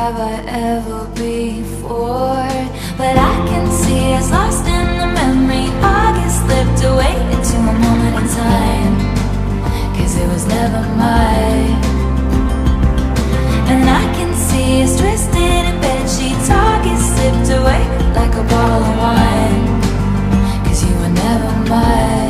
have I ever before? But I can see us lost in the memory. August slipped away into a moment in time, 'cause it was never mine. And I can see us twisted in bedsheets. August slipped away like a bottle of wine, 'cause you were never mine.